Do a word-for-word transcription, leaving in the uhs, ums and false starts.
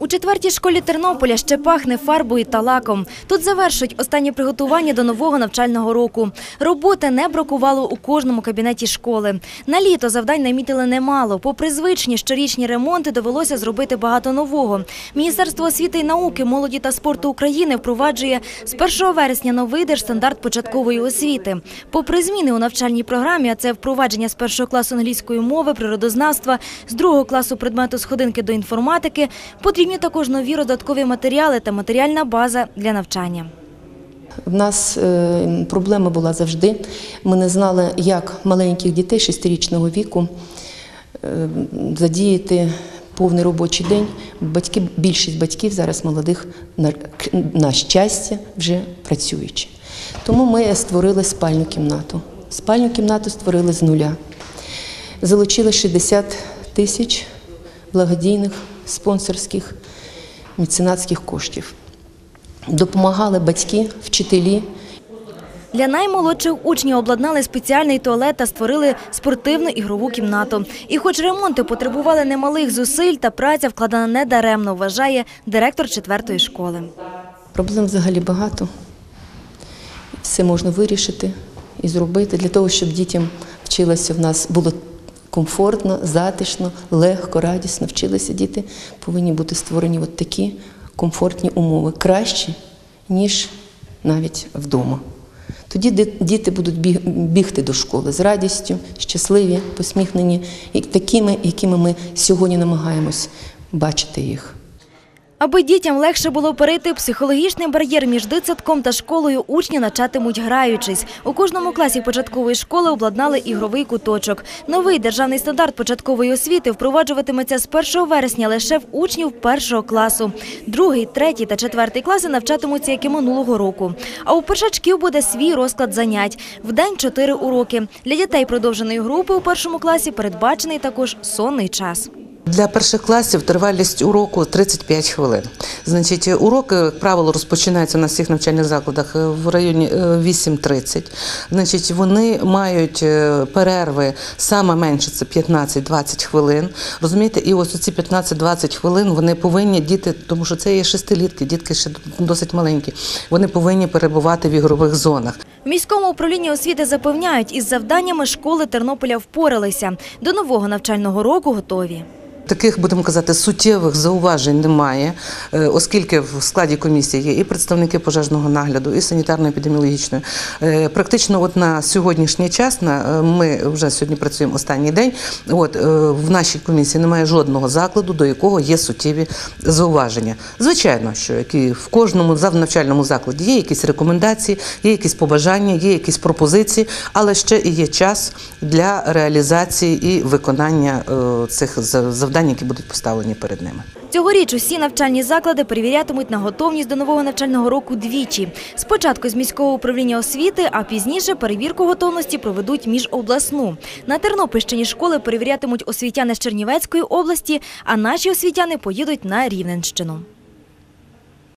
У четвертій школі Тернополя ще пахне фарбою та лаком. Тут завершують останні приготування до нового навчального року. Роботи не бракувало у кожному кабінеті школи. На літо завдань намітили немало. Попри звичні щорічні ремонти, довелося зробити багато нового. Міністерство освіти і науки, молоді та спорту України впроваджує з першого вересня новий держстандарт початкової освіти. Попри зміни у навчальній програмі, а це впровадження з першого класу англійської мови, природознавства, з другого класу предмету сходинки до інформатики, потрібні також нові додаткові матеріали та матеріальна база для навчання. У нас проблема була завжди. Ми не знали, як маленьких дітей шестирічного віку задіяти повний робочий день. Батьки, більшість батьків зараз молодих, на, на щастя, вже працюючи. Тому ми створили спальну кімнату. Спальну кімнату створили з нуля. Залучили шістдесят тисяч благодійних, спонсорських, меценатських коштів. Допомагали батьки, вчителі. Для наймолодших учнів обладнали спеціальний туалет та створили спортивну ігрову кімнату. І хоч ремонти потребували немалих зусиль, та праця вкладена недаремно, вважає директор четвертої школи. Проблем взагалі багато. Все можна вирішити і зробити для того, щоб дітям вчилося в нас було комфортно, затишно, легко, радісно. Вчилися діти, повинні бути створені от такі комфортні умови, кращі, ніж навіть вдома. Тоді діти будуть бігти до школи з радістю, щасливі, посміхнені, і такими, якими ми сьогодні намагаємось бачити їх. Аби дітям легше було перейти психологічний бар'єр між дитсадком та школою, учні навчатимуть граючись. У кожному класі початкової школи обладнали ігровий куточок. Новий державний стандарт початкової освіти впроваджуватиметься з першого вересня лише в учнів першого класу. Другий, третій та четвертий класи навчатимуться, як і минулого року. А у першачків буде свій розклад занять. Вдень чотири уроки. Для дітей продовженої групи у першому класі передбачений також сонний час. Для перших класів тривалість уроку тридцять п'ять хвилин. Значить, уроки, як правило, розпочинаються на всіх навчальних закладах в районі вісім тридцять. Значить, вони мають перерви, саме менше це п'ятнадцять-двадцять хвилин. Розумієте, і ось ці п'ятнадцять-двадцять хвилин вони повинні, діти, тому що це є шестилітки, дітки ще досить маленькі, вони повинні перебувати в ігрових зонах. В міському управлінні освіти запевняють, із завданнями школи Тернополя впоралися. До нового навчального року готові. Таких, будемо казати, суттєвих зауважень немає, оскільки в складі комісії є і представники пожежного нагляду, і санітарно-епідеміологічної. Практично от на сьогоднішній час, ми вже сьогодні працюємо останній день, от, в нашій комісії немає жодного закладу, до якого є суттєві зауваження. Звичайно, що в кожному навчальному закладі є якісь рекомендації, є якісь побажання, є якісь пропозиції, але ще і є час для реалізації і виконання цих завдань, які будуть поставлені перед ними. Цьогоріч усі навчальні заклади перевірятимуть на готовність до нового навчального року двічі. Спочатку з міського управління освіти, а пізніше перевірку готовності проведуть міжобласну. На Тернопільщині школи перевірятимуть освітяни з Чернівецької області, а наші освітяни поїдуть на Рівненщину.